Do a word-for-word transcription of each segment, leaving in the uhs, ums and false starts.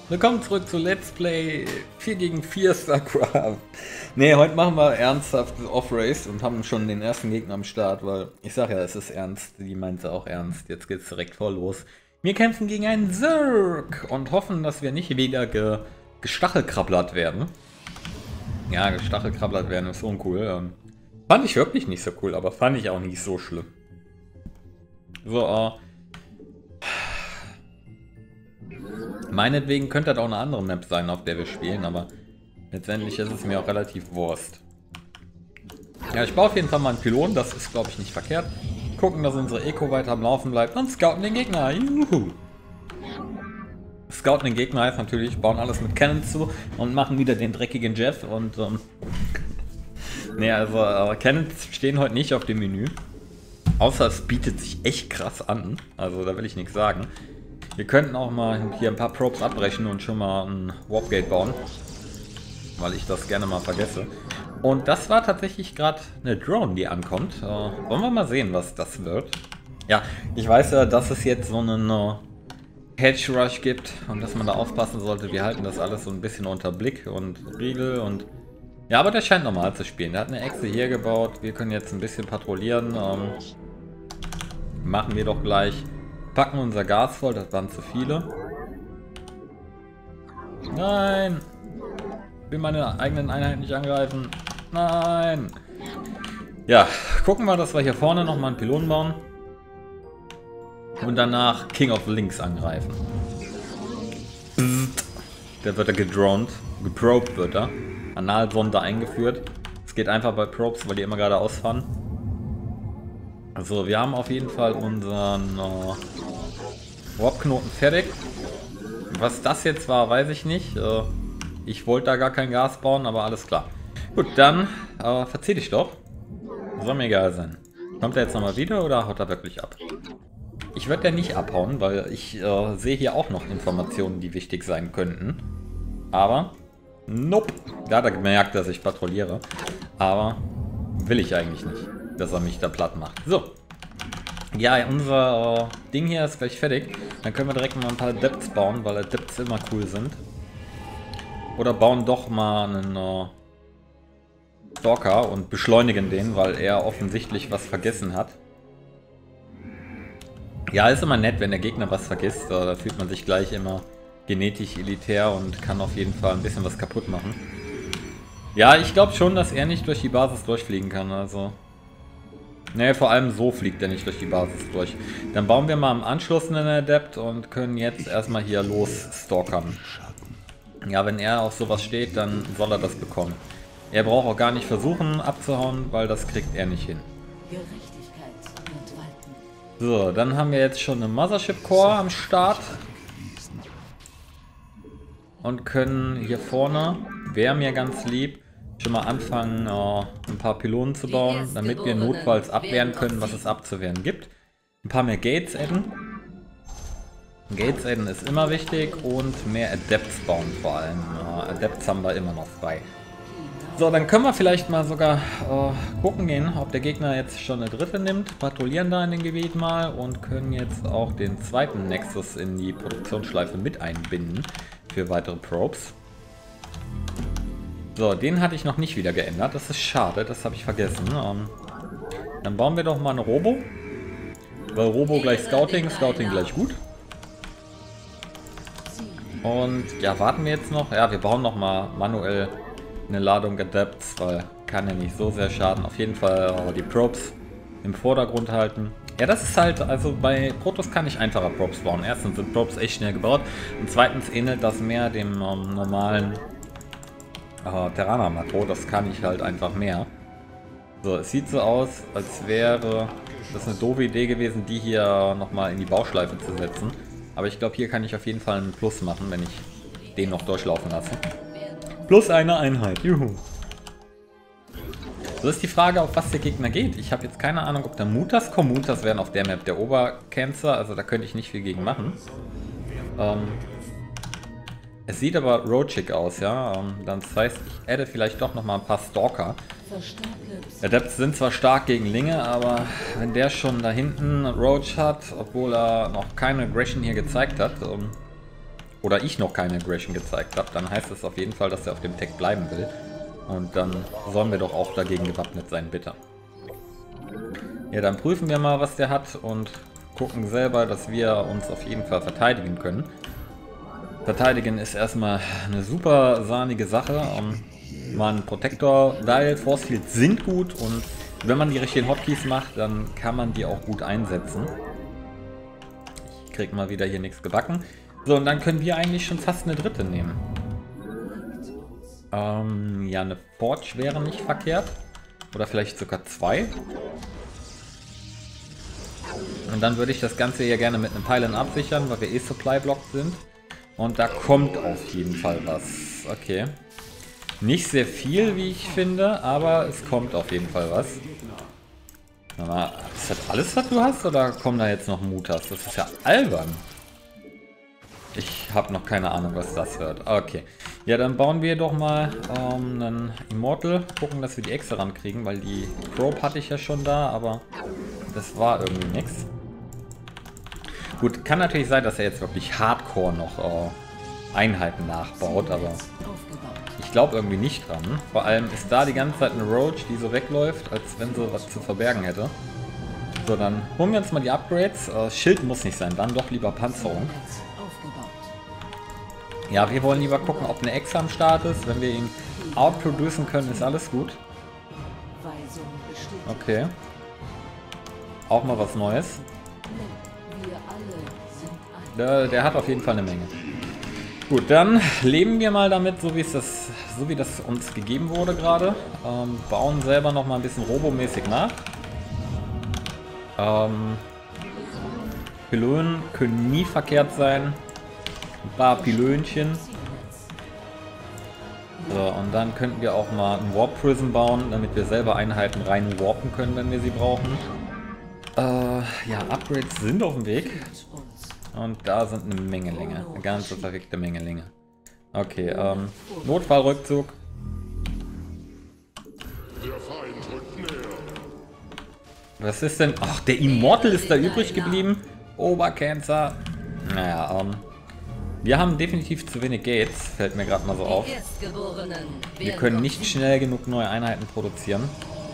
Willkommen zurück zu Let's Play vier gegen vier StarCraft. Ne, heute machen wir ernsthaft Off-Race und haben schon den ersten Gegner am Start, weil ich sage ja, es ist ernst, die meinte auch ernst. Jetzt geht's direkt voll los. Wir kämpfen gegen einen Zerg und hoffen, dass wir nicht wieder ge gestachelkrabblert werden. Ja, gestachelkrabblert werden ist uncool. Ähm, fand ich wirklich nicht so cool, aber fand ich auch nicht so schlimm. So, äh... meinetwegen könnte das auch eine andere Map sein, auf der wir spielen, aber letztendlich ist es mir auch relativ Wurst. Ja, ich baue auf jeden Fall mal einen Pylon, das ist glaube ich nicht verkehrt. Gucken, dass unsere Eco weiter am Laufen bleibt und scouten den Gegner. Juhu. Scouten den Gegner heißt natürlich, bauen alles mit Cannon zu und machen wieder den dreckigen Jeff und ähm, ne, also äh, Cannons stehen heute nicht auf dem Menü. Außer es bietet sich echt krass an, also da will ich nichts sagen. Wir könnten auch mal hier ein paar Probes abbrechen und schon mal ein Warpgate bauen, weil ich das gerne mal vergesse. Und das war tatsächlich gerade eine Drone, die ankommt. Äh, wollen wir mal sehen, was das wird. Ja, ich weiß ja, dass es jetzt so einen äh, Hedge Rush gibt und dass man da aufpassen sollte. Wir halten das alles so ein bisschen unter Blick und Riegel und... ja, aber der scheint normal zu spielen. Der hat eine Echse hier gebaut. Wir können jetzt ein bisschen patrouillieren. Ähm, machen wir doch gleich. Packen unser Gas voll, das waren zu viele. Nein! Ich will meine eigenen Einheiten nicht angreifen. Nein! Ja, gucken wir, dass wir hier vorne nochmal einen Pylon bauen. Und danach King of Links angreifen. Der wird da gedroned. Geprobt wird er. Analsonde eingeführt. Es geht einfach bei Probes, weil die immer gerade ausfahren. Also wir haben auf jeden Fall unseren äh, Warp-Knoten fertig. Was das jetzt war, weiß ich nicht. Äh, ich wollte da gar kein Gas bauen, aber alles klar. Gut, dann äh, verzieh dich doch. Soll mir egal sein. Kommt er jetzt nochmal wieder oder haut er wirklich ab? Ich werde ja nicht abhauen, weil ich äh, sehe hier auch noch Informationen, die wichtig sein könnten. Aber, nope. Da hat er gemerkt, dass ich patrouilliere. Aber will ich eigentlich nicht, dass er mich da platt macht. So. Ja, unser äh, Ding hier ist gleich fertig. Dann können wir direkt mal ein paar Adepts bauen, weil Adepts immer cool sind. Oder bauen doch mal einen äh, Stalker und beschleunigen den, weil er offensichtlich was vergessen hat. Ja, ist immer nett, wenn der Gegner was vergisst. Äh, da fühlt man sich gleich immer genetisch elitär und kann auf jeden Fall ein bisschen was kaputt machen. Ja, ich glaube schon, dass er nicht durch die Basis durchfliegen kann, also... ne, vor allem so fliegt er nicht durch die Basis durch. Dann bauen wir mal im Anschluss einen Adept und können jetzt erstmal hier los stalkern. Ja, wenn er auf sowas steht, dann soll er das bekommen. Er braucht auch gar nicht versuchen abzuhauen, weil das kriegt er nicht hin. So, dann haben wir jetzt schon eine Mothership Core am Start. Und können hier vorne, wäre mir ganz lieb, schon mal anfangen, uh, ein paar Pylonen zu bauen, damit wir notfalls abwehren können, was es abzuwehren gibt. Ein paar mehr Gates adden. Gates adden ist immer wichtig und mehr Adepts bauen vor allem. Uh, Adepts haben wir immer noch frei. So, dann können wir vielleicht mal sogar uh, gucken gehen, ob der Gegner jetzt schon eine dritte nimmt. Patrouillieren da in dem Gebiet mal und können jetzt auch den zweiten Nexus in die Produktionsschleife mit einbinden für weitere Probes. So, den hatte ich noch nicht wieder geändert. Das ist schade, das habe ich vergessen. Ähm, dann bauen wir doch mal eine Robo. Weil Robo gleich Scouting, Scouting gleich gut. Und ja, warten wir jetzt noch. Ja, wir bauen noch mal manuell eine Ladung Adepts, weil kann ja nicht so sehr schaden. Auf jeden Fall äh, die Probes im Vordergrund halten. Ja, das ist halt, also bei Protoss kann ich einfacher Probes bauen. Erstens sind Probes echt schnell gebaut und zweitens ähnelt das mehr dem ähm, normalen Uh, Terraner-Makro, das kann ich halt einfach mehr. So, es sieht so aus, als wäre das eine doofe Idee gewesen, die hier nochmal in die Bauschleife zu setzen. Aber ich glaube, hier kann ich auf jeden Fall einen Plus machen, wenn ich den noch durchlaufen lasse. Plus eine Einheit, juhu. So ist die Frage, auf was der Gegner geht. Ich habe jetzt keine Ahnung, ob da Mutas kommen. Mutas wären auf der Map der Obercancer, also da könnte ich nicht viel gegen machen. Ähm... Es sieht aber roachig aus, ja. Das heißt, ich adde vielleicht doch noch mal ein paar Stalker. Adepts sind zwar stark gegen Linge, aber wenn der schon da hinten Roach hat, obwohl er noch keine Aggression hier gezeigt hat, oder ich noch keine Aggression gezeigt habe, dann heißt es auf jeden Fall, dass er auf dem Tag bleiben will. Und dann sollen wir doch auch dagegen gewappnet sein, bitte. Ja, dann prüfen wir mal, was der hat und gucken selber, dass wir uns auf jeden Fall verteidigen können. Verteidigen ist erstmal eine super sahnige Sache. Um, man Protektor, Dial, Force Field sind gut und wenn man die richtigen Hotkeys macht, dann kann man die auch gut einsetzen. Ich krieg mal wieder hier nichts gebacken. So, und dann können wir eigentlich schon fast eine dritte nehmen. Ähm, ja, eine Forge wäre nicht verkehrt. Oder vielleicht sogar zwei. Und dann würde ich das Ganze hier gerne mit einem Pylon absichern, weil wir eh Supply-Blocked sind. Und da kommt auf jeden Fall was. Okay. Nicht sehr viel, wie ich finde, aber es kommt auf jeden Fall was. Aber ist das alles, was du hast, oder kommen da jetzt noch Mutas? Das ist ja albern. Ich habe noch keine Ahnung, was das wird. Okay. Ja, dann bauen wir doch mal ähm, einen Immortal. Gucken, dass wir die Echse rankriegen, weil die Probe hatte ich ja schon da, aber das war irgendwie nichts. Gut, kann natürlich sein, dass er jetzt wirklich hardcore noch äh, Einheiten nachbaut, aber ich glaube irgendwie nicht dran. Vor allem ist da die ganze Zeit eine Roach, die so wegläuft, als wenn sie was zu verbergen hätte. So, dann holen wir uns mal die Upgrades. Äh, Schild muss nicht sein, dann doch lieber Panzerung. Ja, wir wollen lieber gucken, ob eine Echse am Start ist. Wenn wir ihn outproducen können, ist alles gut. Okay. Auch mal was Neues. Der, der hat auf jeden Fall eine Menge. Gut, dann leben wir mal damit, so wie es das, so wie das uns gegeben wurde gerade. Ähm, bauen selber noch mal ein bisschen robomäßig nach. Ähm, Pylonen können nie verkehrt sein. Ein paar Pylönchen. So, und dann könnten wir auch mal ein Warp Prison bauen, damit wir selber Einheiten rein warpen können, wenn wir sie brauchen. Äh, ja, Upgrades sind auf dem Weg. Und da sind eine Menge Länge. Eine ganze verrückte Menge Länge. Okay, ähm, Notfallrückzug. Was ist denn? Ach, der Immortal ist da übrig geblieben. Obercancer. Naja, ähm, wir haben definitiv zu wenig Gates. Fällt mir gerade mal so auf. Wir können nicht schnell genug neue Einheiten produzieren.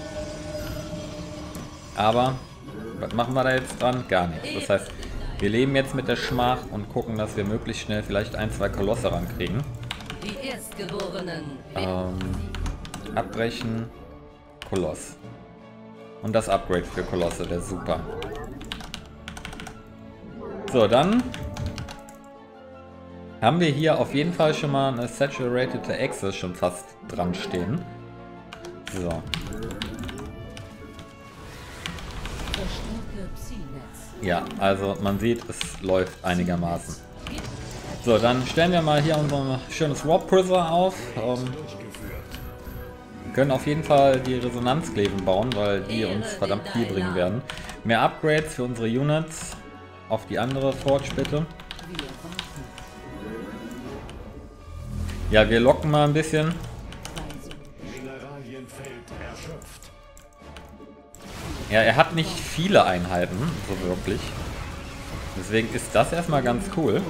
Aber, was machen wir da jetzt dran? Gar nichts. Das heißt, wir leben jetzt mit der Schmach und gucken, dass wir möglichst schnell vielleicht ein, zwei Kolosse rankriegen. Ähm, abbrechen. Koloss. Und das Upgrade für Kolosse wäre super. So, dann haben wir hier auf jeden Fall schon mal eine Saturated Access schon fast dran stehen. So. Ja, also man sieht, es läuft einigermaßen. So, dann stellen wir mal hier unser schönes Warp Prism auf. Ähm, wir können auf jeden Fall die Resonanzkleven bauen, weil die uns verdammt viel bringen werden. Mehr Upgrades für unsere Units. Auf die andere Forge bitte. Ja, wir locken mal ein bisschen. Ja, er hat nicht viele Einheiten, so wirklich. Deswegen ist das erstmal ganz cool.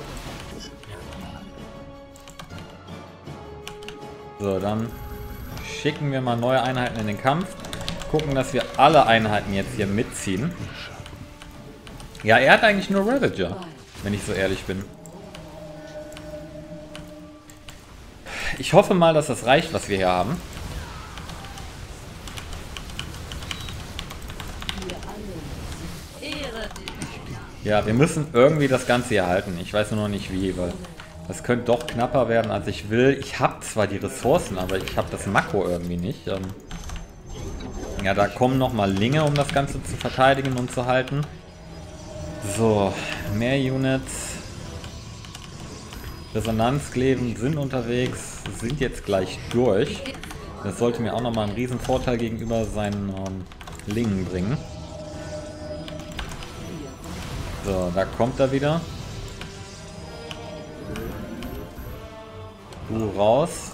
So, dann schicken wir mal neue Einheiten in den Kampf. Gucken, dass wir alle Einheiten jetzt hier mitziehen. Ja, er hat eigentlich nur Ravager, wenn ich so ehrlich bin. Ich hoffe mal, dass das reicht, was wir hier haben. Ja, wir müssen irgendwie das Ganze hier halten. Ich weiß nur noch nicht wie, weil das könnte doch knapper werden, als ich will. Ich habe zwar die Ressourcen, aber ich habe das Makro irgendwie nicht. Ähm ja, da kommen nochmal Linge, um das Ganze zu verteidigen und zu halten. So, mehr Units. Resonanzkleven sind unterwegs, sind jetzt gleich durch. Das sollte mir auch nochmal einen riesen Vorteil gegenüber seinen ähm, Lingen bringen. So, da kommt er wieder. Du raus.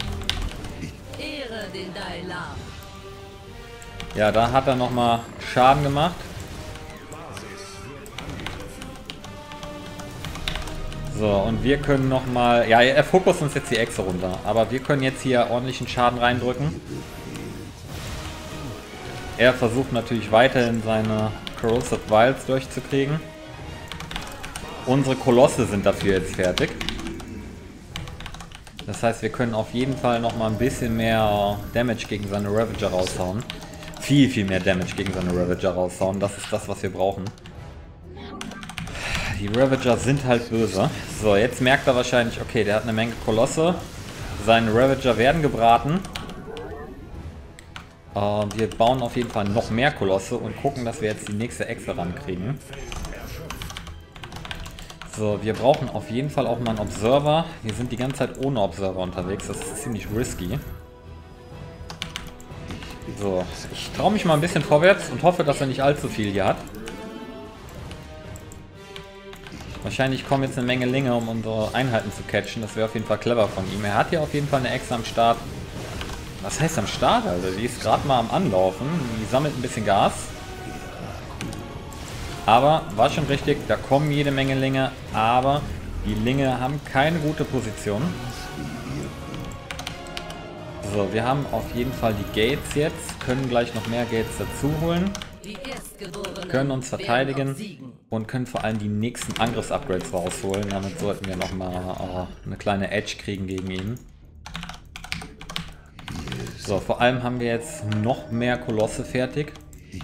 Ja, da hat er nochmal Schaden gemacht. So, So, und wir können nochmal... Ja, er fokust uns jetzt die Echse runter. Aber wir können jetzt hier ordentlichen Schaden reindrücken. Er versucht natürlich weiterhin seine Corrosive Vials durchzukriegen. Unsere Kolosse sind dafür jetzt fertig. Das heißt, wir können auf jeden Fall nochmal ein bisschen mehr Damage gegen seine Ravager raushauen. Viel, viel mehr Damage gegen seine Ravager raushauen. Das ist das, was wir brauchen. Die Ravager sind halt böse. So, jetzt merkt er wahrscheinlich, okay, der hat eine Menge Kolosse. Seine Ravager werden gebraten. Äh, wir bauen auf jeden Fall noch mehr Kolosse und gucken, dass wir jetzt die nächste Echse rankriegen. So, wir brauchen auf jeden Fall auch mal einen Observer. Wir sind die ganze Zeit ohne Observer unterwegs. Das ist ziemlich risky. So, ich traue mich mal ein bisschen vorwärts und hoffe, dass er nicht allzu viel hier hat. Wahrscheinlich kommen jetzt eine Menge Linge, um unsere Einheiten zu catchen. Das wäre auf jeden Fall clever von ihm. Er hat hier auf jeden Fall eine Echse am Start. Was heißt am Start? Also die ist gerade mal am Anlaufen. Die sammelt ein bisschen Gas. Aber war schon richtig, da kommen jede Menge Linge, aber die Linge haben keine gute Position. So, wir haben auf jeden Fall die Gates jetzt, können gleich noch mehr Gates dazu holen. Können uns verteidigen und können vor allem die nächsten Angriffsupgrades rausholen. Damit sollten wir nochmal äh, eine kleine Edge kriegen gegen ihn. So, vor allem haben wir jetzt noch mehr Kolosse fertig.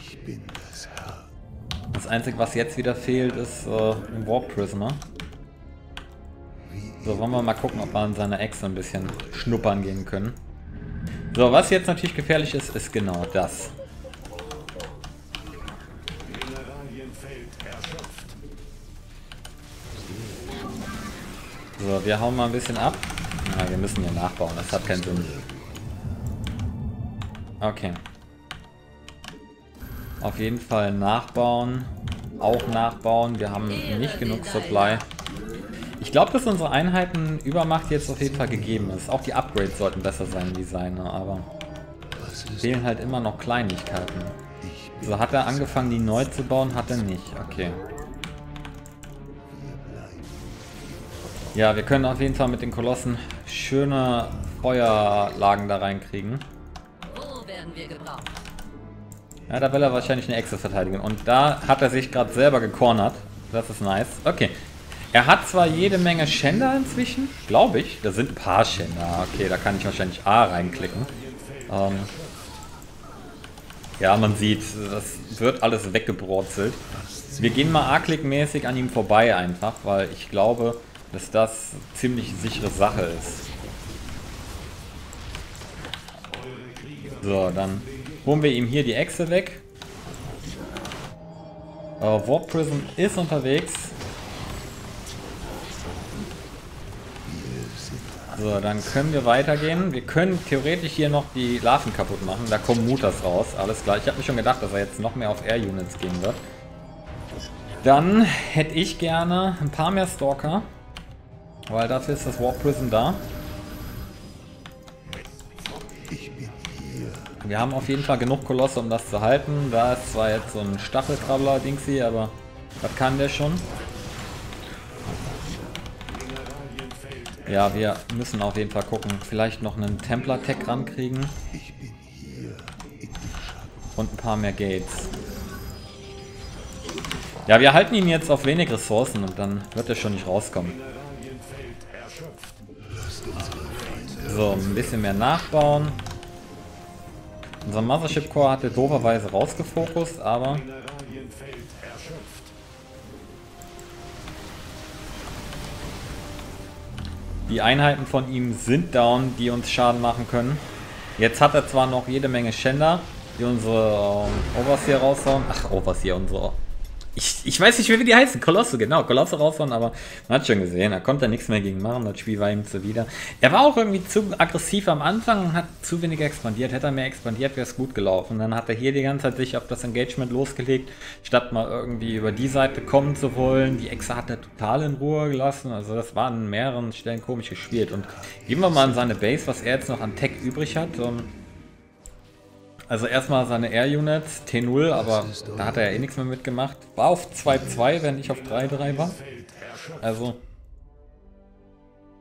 Das Einzige, was jetzt wieder fehlt, ist äh, ein Warp Prisoner. So, wollen wir mal gucken, ob wir an seiner Echse ein bisschen schnuppern gehen können. So, was jetzt natürlich gefährlich ist, ist genau das. So, wir hauen mal ein bisschen ab. Na, wir müssen hier nachbauen, das hat keinen Sinn. Okay. Auf jeden Fall nachbauen. Auch nachbauen. Wir haben nicht genug Supply. Ich glaube, dass unsere Einheiten Übermacht jetzt auf jeden Fall gegeben ist. Auch die Upgrades sollten besser sein wie seine, aber fehlen halt immer noch Kleinigkeiten. So, hat er angefangen, die neu zu bauen? Hat er nicht. Okay. Ja, wir können auf jeden Fall mit den Kolossen schöne Feuerlagen da reinkriegen. Wo werden wir gebraucht? Ja, da will er wahrscheinlich eine Echse verteidigen. Und da hat er sich gerade selber gecornert. Das ist nice. Okay. Er hat zwar jede Menge Schänder inzwischen, glaube ich. Da sind ein paar Schänder. Okay, da kann ich wahrscheinlich A reinklicken. Ähm ja, man sieht, das wird alles weggebrotzelt. Wir gehen mal A-Klick-mäßig an ihm vorbei einfach, weil ich glaube, dass das ziemlich sichere Sache ist. So, dann holen wir ihm hier die Echse weg. Uh, Warp Prison ist unterwegs. So, dann können wir weitergehen. Wir können theoretisch hier noch die Larven kaputt machen. Da kommen Mutas raus. Alles klar. Ich habe mir schon gedacht, dass er jetzt noch mehr auf Air Units gehen wird. Dann hätte ich gerne ein paar mehr Stalker. Weil dafür ist das Warp Prison da. Wir haben auf jeden Fall genug Kolosse, um das zu halten. Da ist zwar jetzt so ein Stachelkrabbler-Dingsy, aber was kann der schon? Ja, wir müssen auf jeden Fall gucken. Vielleicht noch einen Templar-Tech rankriegen. Und ein paar mehr Gates. Ja, wir halten ihn jetzt auf wenig Ressourcen und dann wird er schon nicht rauskommen. So, ein bisschen mehr nachbauen. Unser Mothership Core hat er dooferweise rausgefokust, aber die Einheiten von ihm sind down, die uns Schaden machen können. Jetzt hat er zwar noch jede Menge Schänder, die unsere ähm, Overseer raushauen. Ach, Overseer, unsere... Ich, ich weiß nicht mehr, wie die heißen. Kolosse, genau. Kolosse raushauen, aber man hat schon gesehen, da konnte er nichts mehr gegen machen. Das Spiel war ihm zuwider. Er war auch irgendwie zu aggressiv am Anfang und hat zu wenig expandiert. Hätte er mehr expandiert, wäre es gut gelaufen. Dann hat er hier die ganze Zeit sich auf das Engagement losgelegt, statt mal irgendwie über die Seite kommen zu wollen. Die Echse hat er total in Ruhe gelassen. Also das war an mehreren Stellen komisch gespielt. Und gehen wir mal an seine Base, was er jetzt noch an Tech übrig hat. Also erstmal seine Air Units, T null, aber da hat er ja eh nichts mehr mitgemacht. War auf zwei zwei, wenn ich auf drei drei war. Also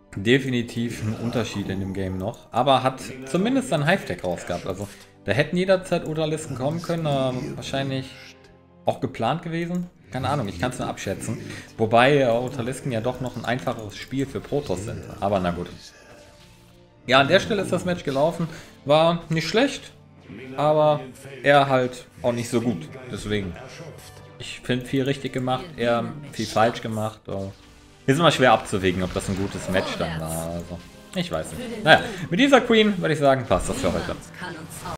definitiv ein Unterschied in dem Game noch. Aber hat zumindest ein Hive-Tech rausgehabt. Also da hätten jederzeit Odalisten kommen können, aber wahrscheinlich auch geplant gewesen. Keine Ahnung, ich kann es nur abschätzen. Wobei äh, Odalisken ja doch noch ein einfacheres Spiel für Protoss sind. Aber na gut. Ja, an der Stelle ist das Match gelaufen. War nicht schlecht, aber er halt auch nicht so gut. Deswegen, ich finde viel richtig gemacht, er viel falsch gemacht. Ist immer schwer abzuwägen, ob das ein gutes Match dann war. Also, ich weiß nicht. Naja, mit dieser Queen würde ich sagen, passt das für heute.